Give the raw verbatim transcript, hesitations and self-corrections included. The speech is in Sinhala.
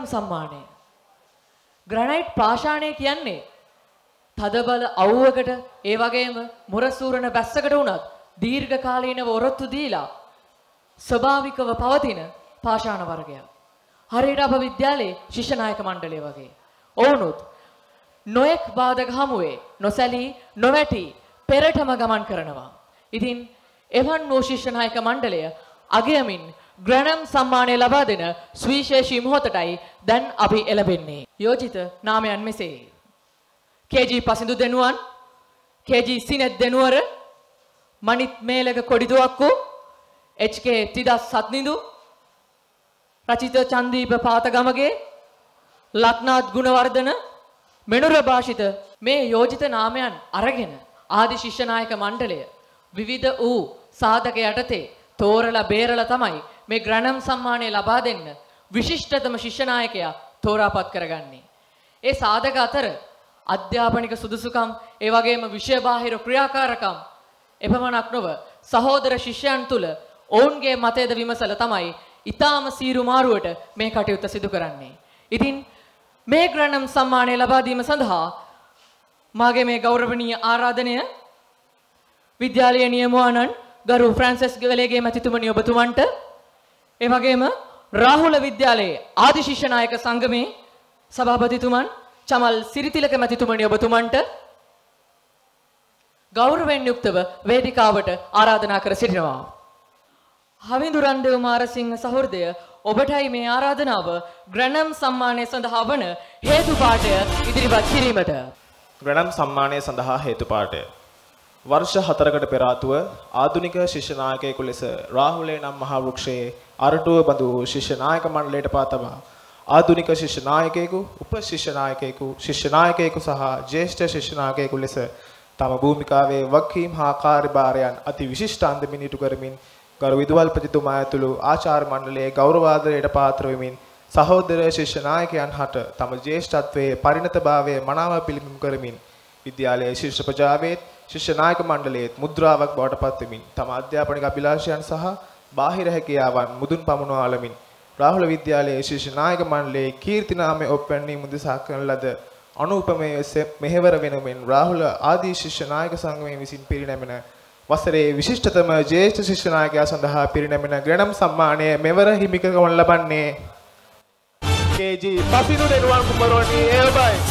ග්‍රැනම් සම්මානය. ග්‍රැනයිට් පාෂාණය කියන්නේ තදබල අවුවකට ඒ වගේම මොරසූරන බැස්සකට වුණත් දීර්ඝ කාලීනව ඔරොත්තු දීලා ස්වභාවිකව පවතින පාෂාණ වර්ගයක්. හරියට අප විද්‍යාලයේ ශිෂ්‍ය නායක මණ්ඩලය වගේ. ඔවුනුත් නොඑක් බාධක හමුවේ නොසැලී නොවැටි පෙරටම ගමන් කරනවා. ඉතින් එවන් වූ ශිෂ්‍ය නායක මණ්ඩලය අගයමින් ග්‍රැනම් සම්මානය ලබා දෙන සුවිශේෂී මොහොතටයි දැන් අපි එළඹෙන්නේ. යෝජිත නාමයන් මෙසේ. KG Pasindu Denuwan, KG Sineth Denuwara, Manith Melaka Kodituwakku, HK. Thidas Sathnidu, Rachitha Chandeepa Pathagamage, Laknath Gunawardena, Menura Bhashitha මේ යෝජිත නාමයන් අරගෙන ආදි ශිෂ්‍ය නායක මණ්ඩලය විවිධ වූ සාධක යටතේ තෝරලා බේරලා තමයි මේ ග්‍රැනම් සම්මානය ලබා දෙන්න විශිෂ්ටතම ශිෂ්‍ය නායකයා තෝරාපත් කරගන්නේ. ඒ සාධක අතර අධ්‍යාපනික සුදුසුකම්, ඒ වගේම විෂය බාහිර ක්‍රියාකාරකම් එපමණක් නොව සහෝදර ශිෂ්‍යයන් තුල ඔවුන්ගේ මතයද විමසලා තමයි ඊටාම සීරු මාරුවට මේ කටයුත්ත සිදු කරන්නේ. ඉතින් මේ ග්‍රැනම් සම්මානය ලබා දීම සඳහා මාගේ මේ ගෞරවනීය ආරාධනය විද්‍යාලීය නියමුවාණන් ගරු ෆ්‍රැන්සිස් ගවලේගේ මැතිතුමනි ඔබතුමන්ට, ඒ වගේම රාහුල විද්‍යාලයේ ආදි ශිෂ්‍ය නායක සංගමේ සභාපතිතුමන් චමල් සිරිතිලක මැතිතුමනි ඔබතුමන්ට ගෞරවයෙන් යුක්තව වේදිකාවට ආරාධනා කර සිටිනවා. හවිඳුරන්දේව මාරසිංහ සහෘදය ඔබටයි මේ ආරාධනාව ග්‍රැනම් සම්මානය සඳහා වන හේතුපාඨය ඉදිරිපත් කිරීමට. ග්‍රැනම් සම්මානය සඳහා හේතුපාඨය. වර්ෂ හතරකට පෙර ආතුව ආධුනික ශිෂ්‍ය නායකයෙකු ලෙස රාහුලේ නම් මහා වෘක්ෂයේ අරටුව බඳු ශිෂ්‍ය නායක මණ්ඩලයට පාතබා ආධුනික ශිෂ්‍ය නායකයෙකු, උප ශිෂ්‍ය නායකයෙකු, ශිෂ්‍ය නායකයෙකු සහ ජ්‍යෙෂ්ඨ ශිෂ්‍ය නායකයෙකු ලෙස තම භූමිකාවේ වගකීම් හා කාර්යභාරයන් අති විශිෂ්ට අන්දමින් ඉටු කරමින් ගරු විදුහල්පතිතුමා ඇතුළු ආචාර්ය මණ්ඩලයේ ගෞරවාදරයට පාත්‍ර වෙමින් සහෝදර ශිෂ්‍ය නායකයන් හට තම ජ්‍යෙෂ්ඨත්වයේ පරිණතභාවය මනාව පිළිබිඹු කරමින් විද්‍යාලයේ ශිෂ්‍ය ප්‍රජාවේත් ශිෂ්‍ය නායක මණ්ඩලයේත් මුද්‍රාවක් බවට පත් වෙමින් තම අධ්‍යාපනික අභිලාෂයන් සහ බාහිර හැකියාවන් මුදුන් පමුණවා අලමින් රාහුල විද්‍යාලයේ ශිෂ්‍ය නායක මණ්ඩලයේ කීර්ති නාමය ඔප්පැන්නීම උදෙසා කරන ලද අනුපමය මෙහෙවර වෙනුවෙන් රාහුල ආදී ශිෂ්‍ය නායක සංගමය විසින් පිරිනැමෙන වසරේ විශිෂ්ටතම ජ්‍යෙෂ්ඨ ශිෂ්‍ය නායකයා සඳහා පිරිනැමෙන ග්‍රැනම් සම්මානය මෙවර හිමි කරවන ලබන්නේ කේජී පසින්දු දෙනුවන් කුමරුවනි එල්බයි.